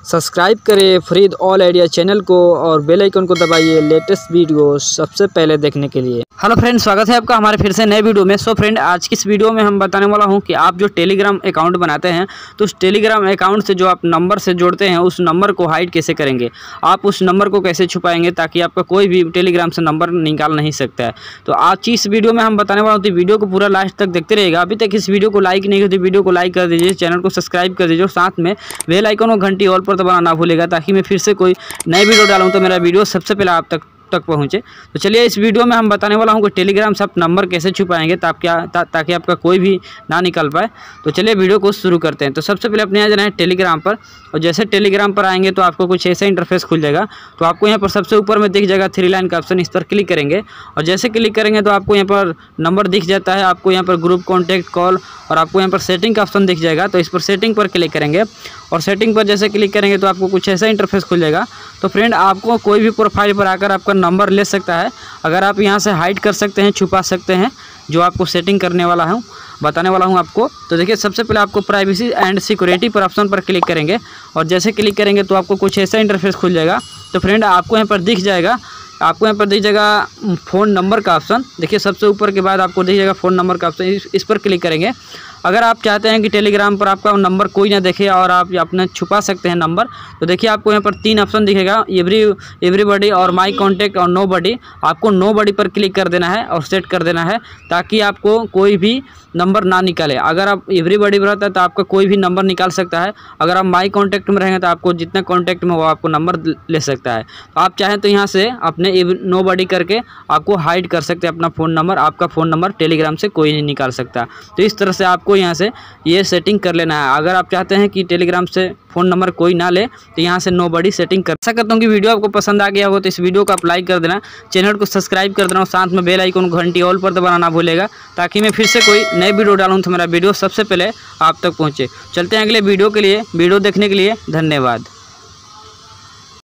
Subscribe करें Farid all idea channel को और बेल आइकन को दबाइए लेटेस्ट वीडियो सबसे पहले देखने के लिए। हेलो फ्रेंड, स्वागत है आपका हमारे फिर से नए वीडियो में। सो फ्रेंड, आज की इस वीडियो में हम बताने वाला हूं कि आप जो टेलीग्राम अकाउंट बनाते हैं तो उस टेलीग्राम अकाउंट से जो आप नंबर से जोड़ते हैं उस नंबर को हाइड कैसे करेंगे, आप उस नंबर को कैसे छुपाएंगे ताकि आपका कोई भी टेलीग्राम से नंबर निकाल नहीं सकता है। तो आज की इस वीडियो में हम बताने वाला हूँ, तो वीडियो को पूरा लास्ट तक देखते रहेगा। अभी तक इस वीडियो को लाइक नहीं होती, वीडियो को लाइक कर दीजिए, चैनल को सब्सक्राइब कर दीजिए और साथ में बेल आइकन और घंटी ऑल पर दबाना ना भूलेगा ताकि मैं फिर से कोई नई वीडियो डालूं तो मेरा वीडियो सबसे पहले आप तक पहुंचे। तो चलिए, इस वीडियो में हम बताने वाला हूं कि टेलीग्राम से आप नंबर कैसे छुपाएंगे ताकि आपका कोई भी ना निकल पाए। तो चलिए वीडियो को शुरू करते हैं। तो सबसे पहले अपने यहाँ जाना है टेलीग्राम पर, और जैसे टेलीग्राम पर आएंगे तो आपको कुछ ऐसा इंटरफेस खुल जाएगा। तो आपको यहाँ पर सबसे ऊपर में दिख जाएगा 3 लाइन का ऑप्शन, इस पर क्लिक करेंगे और जैसे क्लिक करेंगे तो आपको यहाँ पर नंबर दिख जाता है। आपको यहाँ पर ग्रुप, कॉन्टैक्ट, कॉल और आपको यहाँ पर सेटिंग का ऑप्शन दिख जाएगा। तो इस पर सेटिंग पर क्लिक करेंगे और सेटिंग पर जैसे क्लिक करेंगे तो आपको कुछ ऐसा इंटरफेस खुल जाएगा। तो फ्रेंड, आपको कोई भी प्रोफाइल पर आकर आपका नंबर ले सकता है। अगर आप यहाँ से हाइड कर सकते हैं, छुपा सकते हैं, जो आपको सेटिंग करने वाला हूँ, बताने वाला हूँ आपको। तो देखिए, सबसे पहले आपको प्राइवेसी एंड सिक्योरिटी पर ऑप्शन पर क्लिक करेंगे और जैसे क्लिक करेंगे तो आपको कुछ ऐसा इंटरफेस खुल जाएगा। तो फ्रेंड, आपको यहाँ पर दिख जाएगा फ़ोन नंबर का ऑप्शन। देखिए, सबसे ऊपर के बाद आपको दिख जाएगा फ़ोन नंबर का ऑप्शन, इस पर क्लिक करेंगे। अगर आप चाहते हैं कि टेलीग्राम पर आपका नंबर कोई ना देखे और आप अपना छुपा सकते हैं नंबर, तो देखिए आपको यहाँ पर 3 ऑप्शन दिखेगा, एवरीबॉडी और माय कांटेक्ट और नोबडी। आपको नोबडी पर क्लिक कर देना है और सेट कर देना है ताकि आपको कोई भी नंबर ना निकाले। अगर आप एवरीबॉडी पर रहता है तो आपका कोई भी नंबर निकाल सकता है। अगर आप माय कांटेक्ट में रहेंगे तो आपको जितना कांटेक्ट में वो आपको नंबर ले सकता है। तो आप चाहें तो यहाँ से अपने नोबडी करके आपको हाइड कर सकते हैं अपना फ़ोन नंबर। आपका फ़ोन नंबर टेलीग्राम से कोई नहीं निकाल सकता। तो इस तरह से आपको यहाँ से ये सेटिंग कर लेना है। अगर आप चाहते हैं कि टेलीग्राम से फ़ोन नंबर कोई ना ले तो यहाँ से नोबडी सेटिंग कर। आशा करता हूँ कि वीडियो आपको पसंद आ गया हो, तो इस वीडियो को आप लाइक कर देना, चैनल को सब्सक्राइब कर देना और साथ में बेल आइकन घंटी ऑल पर दबाना ना भूलेगा ताकि मैं फिर से कोई नई वीडियो डालूँ तो मेरा वीडियो सबसे पहले आप तक पहुँचे। चलते हैं अगले वीडियो के लिए। वीडियो देखने के लिए धन्यवाद।